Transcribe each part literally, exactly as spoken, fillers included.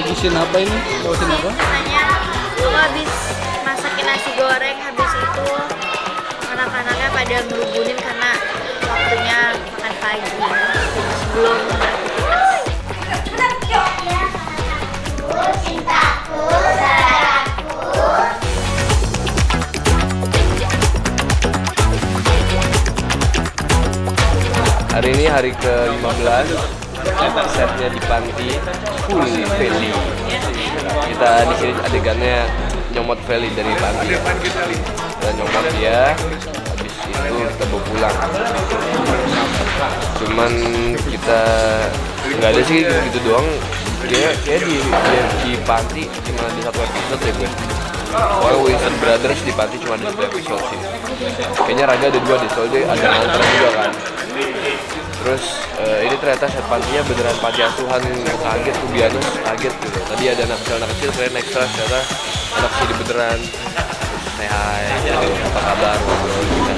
Isin apa ini? Bawasin apa? Katanya aku habis masakin nasi goreng, habis itu anak-anaknya pada ngerubunin karena waktunya makan pagi sebelum beraktivitas. Hari ini hari ke lima belas, setnya di panti full Feli. Kita di sini adegannya nyomot Feli dari panti. Kita nyomot dia, habis itu kita bawa pulang. Cuman kita nggak ada sih gitu doang. Kayak kayak di, di di panti cuma di satu episode ya gue. Orang Winston Brothers di panti cuma ada satu episode sih. Kayaknya Raja ada dua di soalnya ada mantra juga kan. Terus uh, ini ternyata set pantinya beneran panti asuhan, kaget tuh Bianus, kaget gitu. Tadi ada anak kecil anak kecil keren ekstra ternyata anak sini beneran. Terus say hi, apa kabar, ngobrol gitu.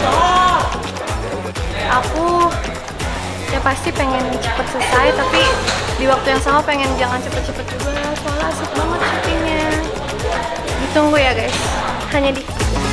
Aku ya pasti pengen cepet selesai, tapi di waktu yang sama pengen jangan cepet-cepet juga soalnya asik banget syutingnya. Ditunggu ya guys, hanya di